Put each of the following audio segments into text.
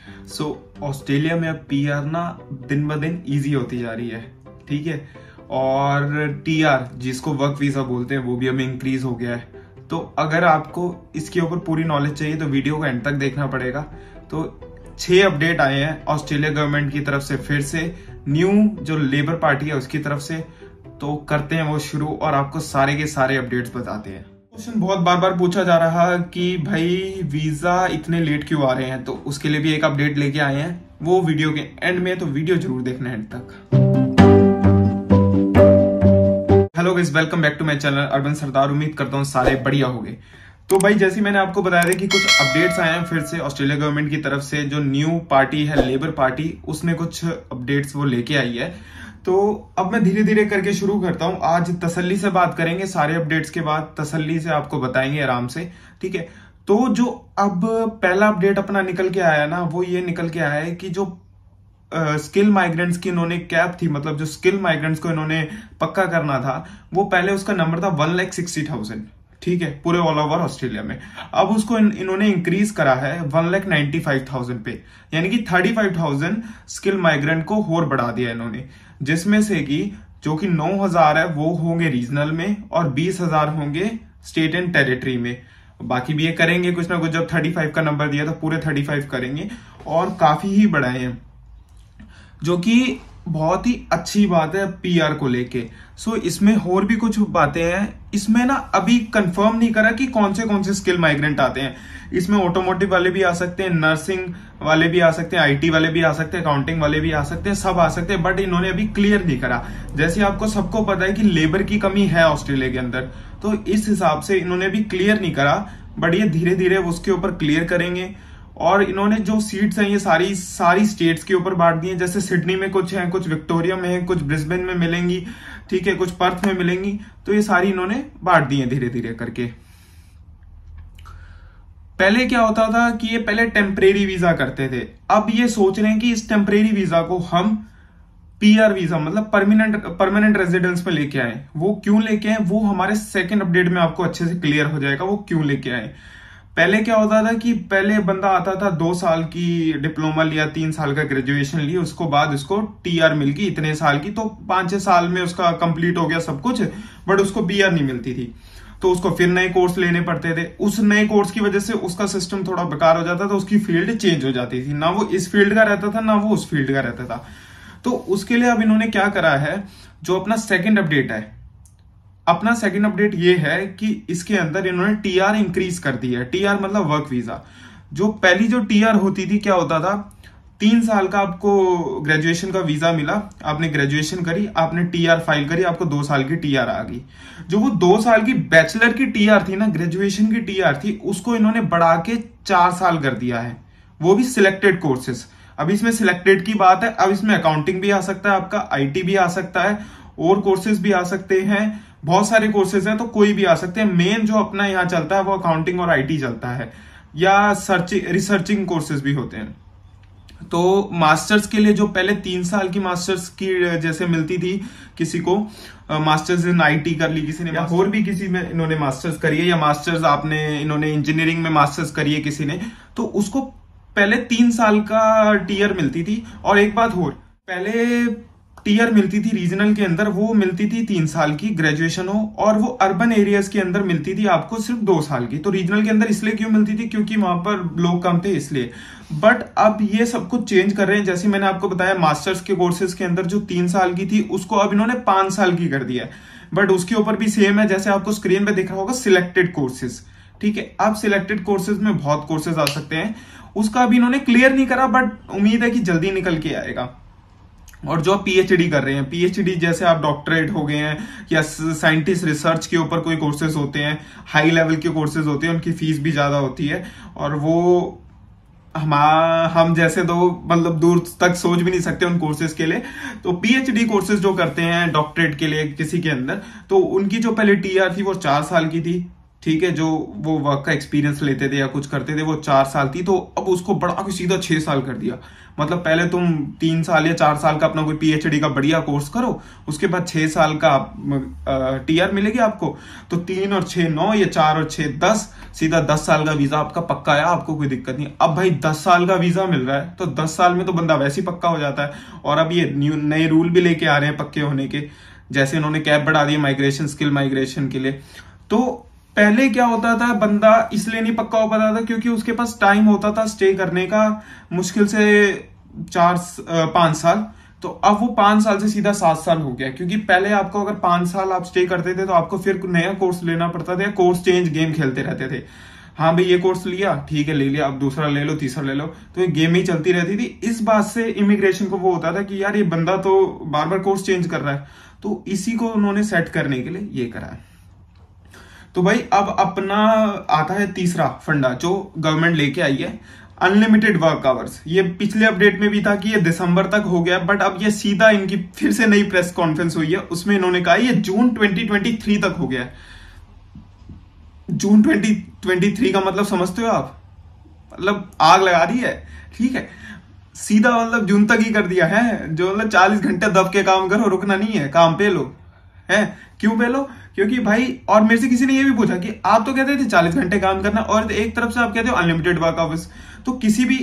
Australia में अब PR ना दिन ब दिन ईजी होती जा रही है, ठीक है। और टीआर जिसको वर्क वीजा बोलते हैं वो भी हमें इंक्रीज हो गया है। तो अगर आपको इसके ऊपर पूरी नॉलेज चाहिए तो वीडियो को एंड तक देखना पड़ेगा। तो 6 अपडेट आए हैं ऑस्ट्रेलिया गवर्नमेंट की तरफ से, फिर से न्यू जो लेबर पार्टी है उसकी तरफ से। तो करते हैं वो शुरू और आपको सारे के सारे अपडेट्स बताते हैं। क्वेश्चन बहुत बार बार पूछा जा रहा है कि भाई वीजा इतने लेट क्यों आ रहे हैं, तो उसके लिए भी एक अपडेट लेके आए हैं, वो वीडियो के एंड में, तो वीडियो जरूर देखना एंड तक। Hello guys, welcome back to my channel urban Sardar. उम्मीद करता हूँ सारे बढ़िया होंगे। तो भाई जैसे मैंने आपको बताया था कि कुछ अपडेट्स आए हैं फिर से ऑस्ट्रेलिया गवर्नमेंट की तरफ से, जो न्यू पार्टी है लेबर पार्टी, उसमें कुछ अपडेट्स वो लेके आई है। तो अब मैं धीरे धीरे करके शुरू करता हूं। आज तसल्ली से बात करेंगे, सारे अपडेट्स के बाद तसल्ली से आपको बताएंगे आराम से, ठीक है। तो जो अब पहला अपडेट अपना निकल के आया ना, वो ये निकल के आया है कि जो स्किल माइग्रेंट्स की इन्होंने कैप थी, मतलब जो स्किल माइग्रेंट्स को इन्होंने पक्का करना था, वो पहले उसका नंबर था 1,60,000, ठीक है, पूरे ऑल ओवर ऑस्ट्रेलिया में। अब उसको इन्होंने इंक्रीज करा है 1,95,000 पे, यानी कि 35,000 स्किल माइग्रेंट को और बढ़ा दिया इन्होंने, जिसमें से कि जो कि 9,000 है वो होंगे रीजनल में और 20,000 होंगे स्टेट एंड टेरिटरी में। बाकी भी ये करेंगे कुछ ना कुछ, जब 35 का नंबर दिया तो पूरे 35 करेंगे, और काफी ही बढ़ाए हैं, जो कि बहुत ही अच्छी बात है पीआर को लेके। सो इसमें और भी कुछ बातें हैं। इसमें ना अभी कंफर्म नहीं करा कि कौन से स्किल माइग्रेंट आते हैं। इसमें ऑटोमोटिव वाले भी आ सकते हैं, नर्सिंग वाले भी आ सकते हैं, आईटी वाले भी आ सकते हैं, अकाउंटिंग वाले भी आ सकते हैं, सब आ सकते हैं, बट इन्होंने अभी क्लियर नहीं करा। जैसे आपको सबको पता है कि लेबर की कमी है ऑस्ट्रेलिया के अंदर, तो इस हिसाब से इन्होंने भी क्लियर नहीं करा, बट ये धीरे धीरे उसके ऊपर क्लियर करेंगे। और इन्होंने जो सीट्स हैं ये सारी स्टेट्स के ऊपर बांट दी हैं। जैसे सिडनी में कुछ हैं, कुछ विक्टोरिया में है, कुछ ब्रिस्बेन में मिलेंगी, ठीक है, कुछ पर्थ में मिलेंगी। तो ये सारी इन्होंने बांट दी हैं धीरे धीरे करके। पहले क्या होता था कि ये पहले टेम्परेरी वीजा करते थे, अब ये सोच रहे हैं कि इस टेम्परेरी वीजा को हम पीआर वीजा मतलब परमानेंट रेजिडेंस में लेके आए। वो क्यों लेके आए वो हमारे सेकेंड अपडेट में आपको अच्छे से क्लियर हो जाएगा, वो क्यों लेके आए। पहले क्या होता था कि पहले बंदा आता था 2 साल की डिप्लोमा लिया, 3 साल का ग्रेजुएशन लिया, उसको बाद उसको टीआर मिल गई इतने साल की, तो 5-6 साल में उसका कंप्लीट हो गया सब कुछ, बट उसको पीआर नहीं मिलती थी। तो उसको फिर नए कोर्स लेने पड़ते थे। उस नए कोर्स की वजह से उसका सिस्टम थोड़ा बेकार हो जाता था, उसकी फील्ड चेंज हो जाती थी, ना वो इस फील्ड का रहता था ना वो उस फील्ड का रहता था। तो उसके लिए अब इन्होंने क्या करा है, जो अपना सेकेंड अपडेट है, अपना सेकंड अपडेट ये है कि इसके अंदर इन्होंने टीआर इंक्रीज कर दी है। टीआर मतलब वर्क वीजा। जो पहली जो टीआर होती थी, क्या होता था, 3 साल का आपको ग्रेजुएशन का वीजा मिला, आपने ग्रेजुएशन करी, आपने टीआर फाइल करी, आपको 2 साल की टीआर आ गई। जो वो 2 साल की बैचलर की टीआर थी ना, ग्रेजुएशन की टीआर थी, उसको इन्होंने बढ़ा के 4 साल कर दिया है, वो भी सिलेक्टेड कोर्सेस। अब इसमें सिलेक्टेड की बात है, अब इसमें अकाउंटिंग भी आ सकता है, आपका आईटी भी आ सकता है, और कोर्सेज भी आ सकते हैं, बहुत सारे कोर्सेज हैं, तो कोई भी आ सकते हैं। मेन जो अपना यहाँ चलता है वो अकाउंटिंग और आईटी चलता है, या रिसर्चिंग कोर्सेज भी होते हैं। तो मास्टर्स के लिए जो पहले 3 साल की मास्टर्स की जैसे मिलती थी, किसी को मास्टर्स इन आईटी कर ली किसी ने, या और भी किसी में इन्होंने मास्टर्स करी है, या मास्टर्स इन्होंने इंजीनियरिंग में मास्टर्स करी है किसी ने, तो उसको पहले 3 साल का टीआर मिलती थी। और एक बात और, पहले टीआर मिलती थी रीजनल के अंदर, वो मिलती थी 3 साल की ग्रेजुएशन हो, और वो अर्बन एरियाज के अंदर मिलती थी आपको सिर्फ 2 साल की। तो रीजनल के अंदर इसलिए क्यों मिलती थी, क्योंकि वहां पर लोग कम थे इसलिए। बट अब ये सब कुछ चेंज कर रहे हैं। जैसे मैंने आपको बताया, मास्टर्स के कोर्सेज के अंदर जो 3 साल की थी उसको अब इन्होंने 5 साल की कर दिया है, बट उसके ऊपर भी सेम है, जैसे आपको स्क्रीन पे दिख रहा होगा, सिलेक्टेड कोर्सेज, ठीक है। अब सिलेक्टेड कोर्सेज में बहुत कोर्सेज आ सकते हैं, उसका अभी इन्होंने क्लियर नहीं करा, बट उम्मीद है कि जल्दी निकल के आएगा। और जो पीएचडी कर रहे हैं, पीएचडी जैसे आप डॉक्टरेट हो गए हैं, या साइंटिस्ट रिसर्च के ऊपर कोई कोर्सेज होते हैं, हाई लेवल के कोर्सेज होते हैं, उनकी फीस भी ज्यादा होती है, और वो हम जैसे तो मतलब दूर तक सोच भी नहीं सकते उन कोर्सेज के लिए। तो पीएचडी कोर्सेज जो करते हैं डॉक्टरेट के लिए किसी के अंदर, तो उनकी जो पहले टीआर थी वो 4 साल की थी, ठीक है, जो वो वर्क का एक्सपीरियंस लेते थे या कुछ करते थे वो 4 साल थी, तो अब उसको बढ़ा के सीधा 6 साल कर दिया। मतलब पहले तुम 3 साल या 4 साल का अपना कोई पीएचडी का बढ़िया कोर्स करो, उसके बाद 6 साल का टीआर मिलेगी आपको। तो 3 और 6 9, या 4 और 6 10, सीधा 10 साल का वीजा आपका पक्का है, आपको कोई दिक्कत नहीं। अब भाई 10 साल का वीजा मिल रहा है तो 10 साल में तो बंदा वैसे ही पक्का हो जाता है। और अब ये नए रूल भी लेके आ रहे हैं पक्के होने के, जैसे इन्होंने कैप बढ़ा दी माइग्रेशन, स्किल माइग्रेशन के लिए। तो पहले क्या होता था, बंदा इसलिए नहीं पक्का हो पाता था क्योंकि उसके पास टाइम होता था स्टे करने का, मुश्किल से 5 साल। तो अब वो 5 साल से सीधा 7 साल हो गया, क्योंकि पहले आपको अगर 5 साल आप स्टे करते थे तो आपको फिर नया कोर्स लेना पड़ता था, कोर्स चेंज गेम खेलते रहते थे। हाँ भाई ये कोर्स लिया, ठीक है ले लिया, अब दूसरा ले लो, तीसरा ले लो, तो ये गेम ही चलती रहती थी। इस बात से इमिग्रेशन को वो होता था कि यार ये बंदा तो बार बार कोर्स चेंज कर रहा है, तो इसी को उन्होंने सेट करने के लिए ये करा है। तो भाई अब अपना आता है तीसरा फंडा जो गवर्नमेंट लेके आई है, अनलिमिटेड वर्क आवर्स। ये पिछले अपडेट में भी था कि ये दिसंबर तक हो गया, बट अब ये सीधा इनकी फिर से नई प्रेस कॉन्फ्रेंस हुई है, उसमें इन्होंने कहा ये जून 2023 तक हो गया है। जून 2023 का मतलब समझते हो आप, मतलब आग लगा दी है, ठीक है, सीधा मतलब जून तक ही कर दिया है। जो मतलब 40 घंटे दब के काम करो, रुकना नहीं है, काम पे लो है। क्यों पे लो? क्योंकि भाई, और मेरे से किसी ने ये भी पूछा कि आप तो कहते थे 40 घंटे काम करना, और एक तरफ से आप कहते हो अनलिमिटेड वर्क आवर्स। तो किसी भी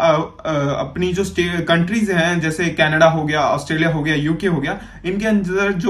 अपनी जो कंट्रीज हैं, जैसे कनाडा हो गया, ऑस्ट्रेलिया हो गया, यूके हो गया, इनके अंदर जो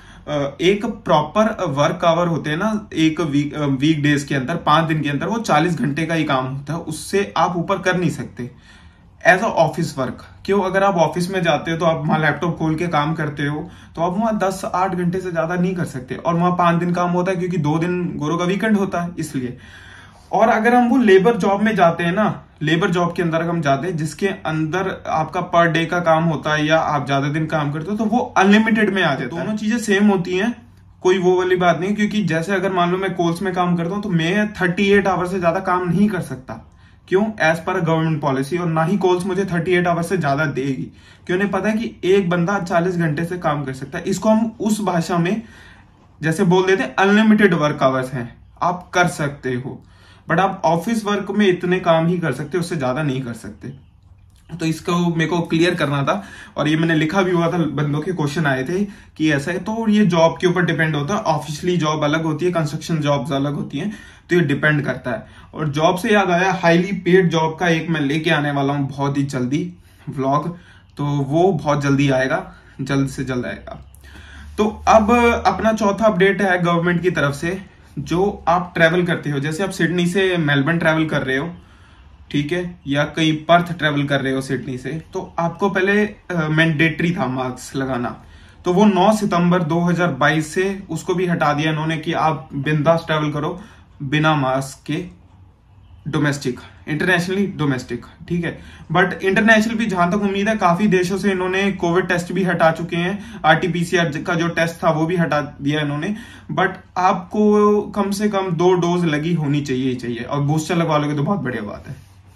एक प्रॉपर वर्क आवर होते हैं ना, एक वीक डेज के अंदर 5 दिन के अंदर वो 40 घंटे का ही काम होता है, उससे आप ऊपर कर नहीं सकते एज अ ऑफिस वर्क। क्यों? अगर आप ऑफिस में जाते हो तो आप वहां लैपटॉप खोल के काम करते हो, तो आप वहां 10-8 घंटे से ज्यादा नहीं कर सकते, और वहां 5 दिन काम होता है क्योंकि 2 दिन गोरों का वीकेंड होता है, इसलिए। और अगर हम वो लेबर जॉब में जाते हैं ना, लेबर जॉब के अंदर हम जाते हैं जिसके अंदर आपका पर डे का काम होता है या आप ज्यादा दिन काम करते हो, तो वो अनलिमिटेड में आ जाता है। दोनों चीजें सेम होती हैं, कोई वो वाली बात नहीं। क्योंकि जैसे अगर मान लो मैं कोल्स में काम करता हूं तो मैं 38 आवर से ज्यादा काम नहीं कर सकता। क्यों? एज पर गवर्नमेंट पॉलिसी, और ना ही कोल्स मुझे 38 आवर से ज्यादा देगी, क्यों? उन्हें पता है कि एक बंदा 40 घंटे से काम कर सकता है। इसको हम उस भाषा में जैसे बोल देते हैं अनलिमिटेड वर्क आवर्स हैं, आप कर सकते हो, बट आप ऑफिस वर्क में इतने काम ही कर सकते, उससे ज्यादा नहीं कर सकते। तो इसको मेरे को क्लियर करना था, और ये मैंने लिखा भी हुआ था, बंदों के क्वेश्चन आए थे कि ऐसा है। तो ये जॉब के ऊपर डिपेंड होता है, ऑफिशियली जॉब अलग होती है, कंस्ट्रक्शन जॉब्स अलग होती हैं, तो ये डिपेंड करता है। और जॉब से याद आया, हाईली पेड जॉब का एक मैं लेके आने वाला हूं बहुत ही जल्दी व्लॉग, तो वो बहुत जल्दी आएगा, जल्द से जल्द आएगा। तो अब अपना चौथा अपडेट है गवर्नमेंट की तरफ से। जो आप ट्रेवल करते हो, जैसे आप सिडनी से मेलबर्न ट्रेवल कर रहे हो, ठीक है, या कहीं पर्थ ट्रेवल कर रहे हो सिडनी से, तो आपको पहले मैंडेटरी था मास्क लगाना, तो वो 9 सितंबर 2022 से उसको भी हटा दिया इन्होंने कि आप बिंदास ट्रेवल करो बिना मास्क के, डोमेस्टिक, इंटरनेशनली डोमेस्टिक, ठीक है। बट इंटरनेशनल भी जहां तक उम्मीद है काफी देशों से इन्होंने कोविड टेस्ट भी हटा चुके हैं, आरटीपीसीआर का जो टेस्ट था वो भी हटा दिया इन्होंने। बट आपको कम से कम 2 डोज लगी होनी चाहिए ही चाहिए, और बूस्टर लगवा लोगे तो बहुत बढ़िया बात है।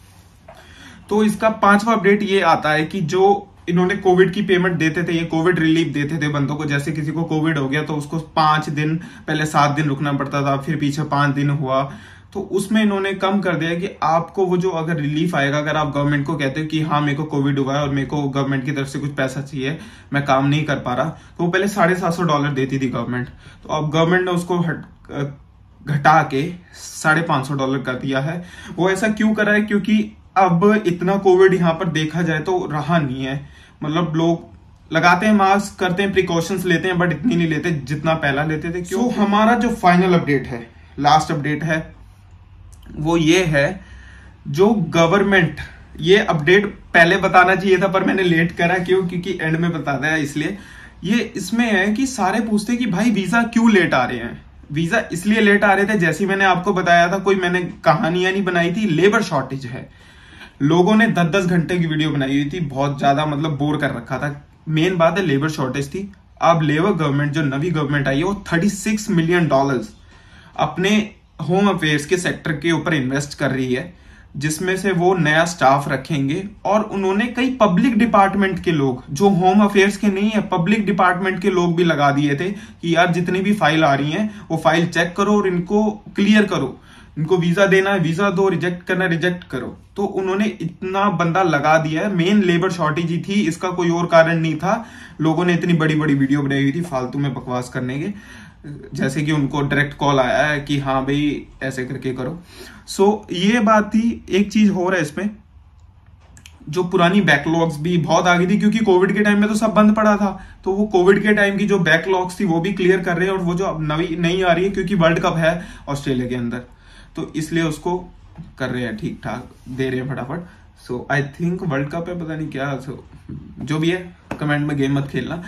तो इसका 5वां अपडेट ये आता है कि जो इन्होंने कोविड की पेमेंट देते थे, ये कोविड रिलीफ देते थे बंदों को, जैसे किसी को कोविड हो गया तो उसको 5 दिन, पहले 7 दिन रुकना पड़ता था, फिर पीछे 5 दिन हुआ, तो उसमें इन्होंने कम कर दिया कि आपको वो जो अगर रिलीफ आएगा, अगर आप गवर्नमेंट को कहते हो कि हाँ मेरे को कोविड हुआ है और मेरे को गवर्नमेंट की तरफ से कुछ पैसा चाहिए, मैं काम नहीं कर पा रहा, तो वो पहले $750 देती थी गवर्नमेंट, तो अब गवर्नमेंट ने उसको घटा के $550 कर दिया है। वो ऐसा क्यों करा है? क्योंकि अब इतना कोविड यहाँ पर देखा जाए तो रहा नहीं है, मतलब लोग लगाते हैं मास्क, करते हैं, प्रिकॉशंस लेते हैं, बट इतनी नहीं लेते जितना पहला लेते थे। क्यों? हमारा जो फाइनल अपडेट है, लास्ट अपडेट है, वो ये है, जो गवर्नमेंट, ये अपडेट पहले बताना चाहिए था पर मैंने लेट करा, क्यों? क्योंकि एंड में बताना है, इसलिए ये इसमें है कि सारे पूछते कि भाई वीजा क्यों लेट आ रहे हैं। वीजा इसलिए लेट आ रहे थे, जैसे मैंने आपको बताया था, कोई मैंने कहानियां नहीं बनाई थी, लेबर शॉर्टेज है। लोगों ने 10-10 घंटे की वीडियो बनाई हुई थी, बहुत ज्यादा मतलब बोर कर रखा था। मेन बात है लेबर शॉर्टेज थी। अब लेबर गवर्नमेंट, जो नवी गवर्नमेंट आई है, वो $36 मिलियन अपने होम अफेयर्स के सेक्टर के ऊपर इन्वेस्ट कर रही है, जिसमें से वो नया स्टाफ रखेंगे। और उन्होंने कई पब्लिक डिपार्टमेंट के लोग, जो होम अफेयर्स के नहीं है, पब्लिक डिपार्टमेंट के लोग भी लगा दिए थे कि यार जितनी भी फाइल आ रही हैं वो फाइल चेक करो और इनको क्लियर करो, इनको वीजा देना है वीजा दो, रिजेक्ट करना है रिजेक्ट करो। तो उन्होंने इतना बंदा लगा दिया है। मेन लेबर शॉर्टेज ही थी, इसका कोई और कारण नहीं था। लोगों ने इतनी बड़ी बड़ी वीडियो बनाई हुई थी फालतू में बकवास करने के, जैसे कि उनको डायरेक्ट कॉल आया है कि हाँ भाई ऐसे करके करो। सो ये बात थी। एक चीज हो रहा है इसमें, जो पुरानी बैकलॉग्स भी बहुत आ गई थी, क्योंकि कोविड के टाइम में तो सब बंद पड़ा था, तो वो कोविड के टाइम की जो बैकलॉग्स थी वो भी क्लियर कर रहे हैं। और वो जो अब नई आ रही है, क्योंकि वर्ल्ड कप है ऑस्ट्रेलिया के अंदर, तो इसलिए उसको कर रहे हैं, ठीक ठाक दे रहे हैं फटाफट। So I think world cup है, पता नहीं क्या। सो जो भी है, कमेंट में गेम मत खेलना।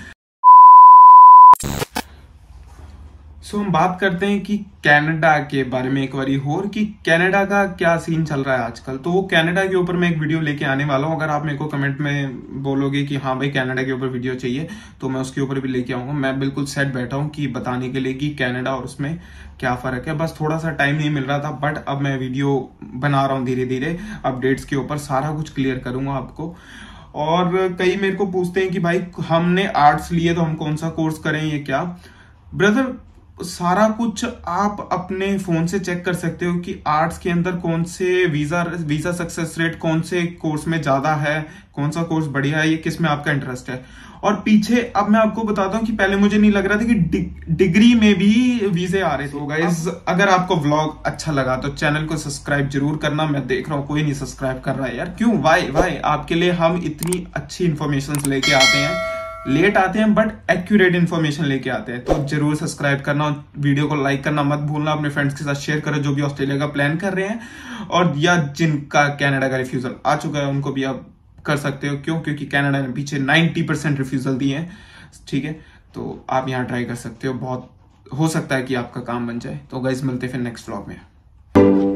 सो हम बात करते हैं कि कनाडा के बारे में एक बारी और, कि कनाडा का क्या सीन चल रहा है आजकल। तो वो कनाडा के ऊपर मैं एक वीडियो लेके आने वाला हूं। अगर आप मेरे को कमेंट में बोलोगे कि हाँ भाई कनाडा के ऊपर वीडियो चाहिए, तो मैं उसके ऊपर भी लेके आऊंगा। मैं बिल्कुल सेट बैठा हूं कि बताने के लिए कि कनाडा और उसमें क्या फर्क है। बस थोड़ा सा टाइम नहीं मिल रहा था, बट अब मैं वीडियो बना रहा हूँ धीरे धीरे, अपडेट्स के ऊपर सारा कुछ क्लियर करूंगा आपको। और कई मेरे को पूछते हैं कि भाई हमने आर्ट्स लिए तो हम कौन सा कोर्स करें, ये क्या। ब्रदर, सारा कुछ आप अपने फोन से चेक कर सकते हो कि आर्ट्स के अंदर कौन से वीजा सक्सेस रेट कौन से कोर्स में ज्यादा है, कौन सा कोर्स बढ़िया है, ये किस में आपका इंटरेस्ट है। और पीछे अब मैं आपको बताता हूँ कि पहले मुझे नहीं लग रहा था कि डिग्री में भी वीजे आ रहे थे। तो गाइस, अगर आपको व्लॉग अच्छा लगा तो चैनल को सब्सक्राइब जरूर करना। मैं देख रहा हूँ कोई नहीं सब्सक्राइब कर रहा है यार, क्यों? वाई आपके लिए हम इतनी अच्छी इंफॉर्मेशन लेके आते हैं, लेट आते हैं बट एक्यूरेट इन्फॉर्मेशन लेके आते हैं। तो जरूर सब्सक्राइब करना, वीडियो को लाइक करना मत भूलना, अपने फ्रेंड्स के साथ शेयर करो जो भी ऑस्ट्रेलिया का प्लान कर रहे हैं, और या जिनका कनाडा का रिफ्यूजल आ चुका है उनको भी आप कर सकते हो। क्यों? क्योंकि कनाडा ने पीछे 90% रिफ्यूजल दिए हैं, ठीक है। तो आप यहाँ ट्राई कर सकते हो, बहुत हो सकता है कि आपका काम बन जाए। तो गाइस, मिलते हैं फिर नेक्स्ट व्लॉग में।